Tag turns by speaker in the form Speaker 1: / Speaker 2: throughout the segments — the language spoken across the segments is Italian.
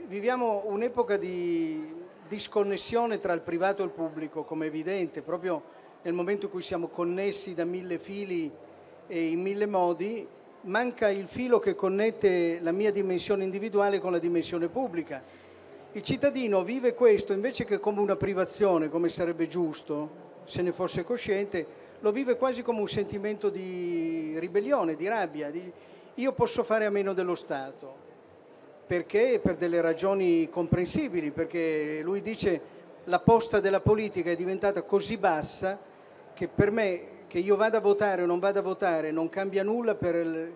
Speaker 1: Viviamo un'epoca di disconnessione tra il privato e il pubblico, come è evidente, proprio nel momento in cui siamo connessi da mille fili e in mille modi, manca il filo che connette la mia dimensione individuale con la dimensione pubblica. Il cittadino vive questo invece che come una privazione, come sarebbe giusto, se ne fosse cosciente, lo vive quasi come un sentimento di ribellione, di rabbia, io posso fare a meno dello Stato. Perché? Per delle ragioni comprensibili, perché lui dice la posta della politica è diventata così bassa che per me, che io vada a votare o non vada a votare, non cambia nulla per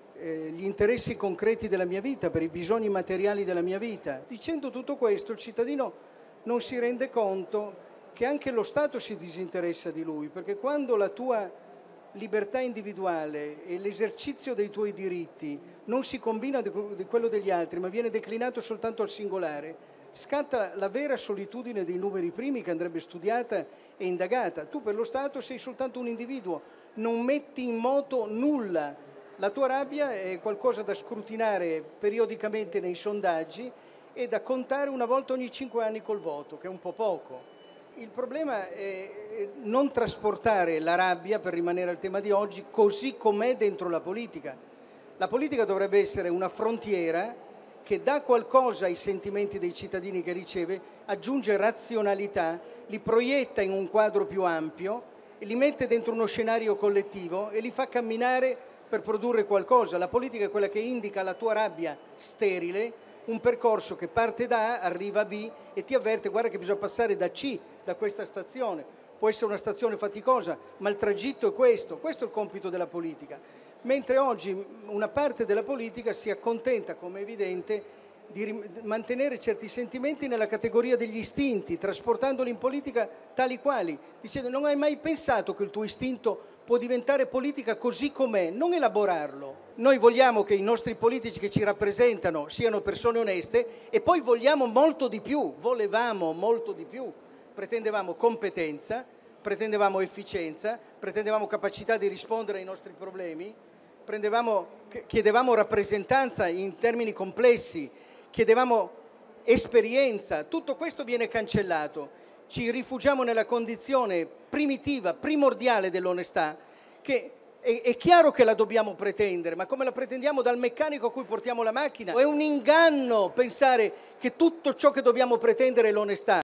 Speaker 1: gli interessi concreti della mia vita, per i bisogni materiali della mia vita. Dicendo tutto questo, il cittadino non si rende conto che anche lo Stato si disinteressa di lui, perché quando la tua libertà individuale e l'esercizio dei tuoi diritti non si combina di quello degli altri, ma viene declinato soltanto al singolare, scatta la vera solitudine dei numeri primi che andrebbe studiata e indagata. Tu per lo Stato sei soltanto un individuo, non metti in moto nulla. La tua rabbia è qualcosa da scrutinare periodicamente nei sondaggi e da contare una volta ogni 5 anni col voto, che è un po' poco. Il problema è non trasportare la rabbia, per rimanere al tema di oggi, così com'è dentro la politica. La politica dovrebbe essere una frontiera che dà qualcosa ai sentimenti dei cittadini che riceve, aggiunge razionalità, li proietta in un quadro più ampio, li mette dentro uno scenario collettivo e li fa camminare per produrre qualcosa. La politica è quella che indica la tua rabbia sterile, un percorso che parte da A, arriva a B e ti avverte, guarda che bisogna passare da C, da questa stazione. Può essere una stazione faticosa, ma il tragitto è questo è il compito della politica. Mentre oggi una parte della politica si accontenta, come è evidente, di mantenere certi sentimenti nella categoria degli istinti, trasportandoli in politica tali quali, dicendo non hai mai pensato che il tuo istinto può diventare politica così com'è, non elaborarlo. Noi vogliamo che i nostri politici che ci rappresentano siano persone oneste e poi vogliamo molto di più, volevamo molto di più, pretendevamo competenza, pretendevamo efficienza, pretendevamo capacità di rispondere ai nostri problemi, chiedevamo rappresentanza in termini complessi, chiedevamo esperienza. Tutto questo viene cancellato. Ci rifugiamo nella condizione primitiva, primordiale dell'onestà, che è chiaro che la dobbiamo pretendere, ma come la pretendiamo dal meccanico a cui portiamo la macchina? È un inganno pensare che tutto ciò che dobbiamo pretendere è l'onestà.